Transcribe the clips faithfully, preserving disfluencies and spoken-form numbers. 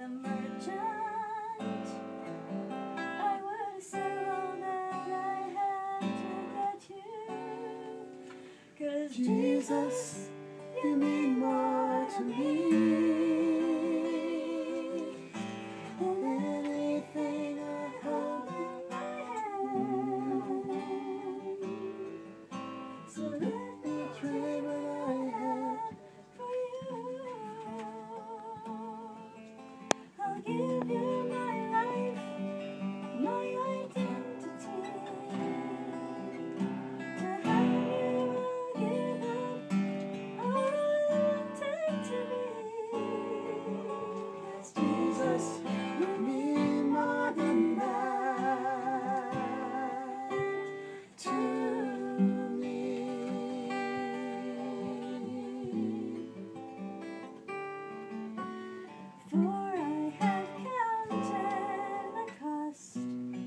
the merchant, I would sell all that I had to get you. 'Cause Jesus, you mean more to me than anything I hold in my hand. So let me trade what I have for you. I'll give you my life, my identity. To have you, I'll give up all I take to be. 'Cause Jesus, you mean more than that to me. For I have counted the cost,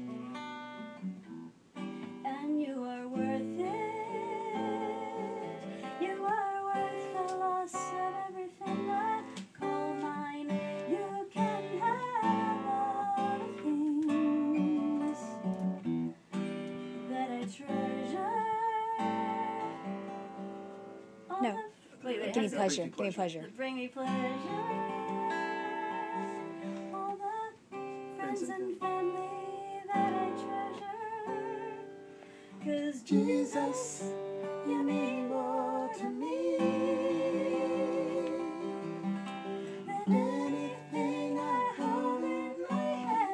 and you are worth it. You are worth the loss of everything I call mine. You can have all the things that I treasure. All No. the- Wait, wait, Give me how's it? pleasure. Give me pleasure. Bring me pleasure. All the friends and family that I treasure. 'Cause Jesus, you mean more to me than anything I hold in my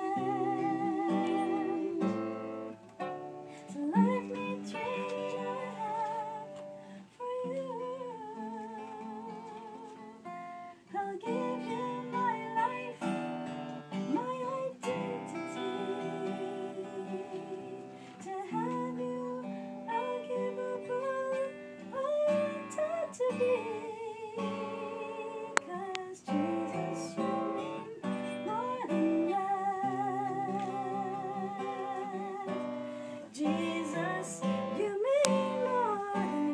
hand. So let me trade what I have for you. I'll give you my life, my identity. To have you, I'll give up all I wanted to be. 'Cause Jesus, you mean more than that. Jesus, you mean more than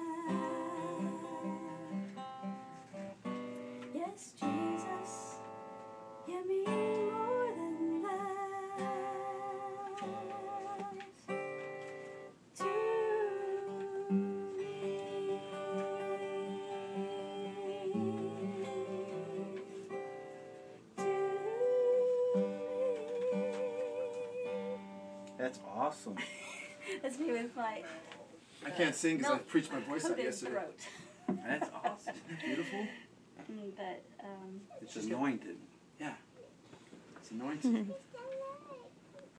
that. Yes, Jesus, you mean more than that to me. To me. That's awesome. That's me with my I can't sing because I milk preached my voice out coated yesterday. throat. That's awesome. Beautiful. Mm, But um, It's anointed. Yeah. It's anointed.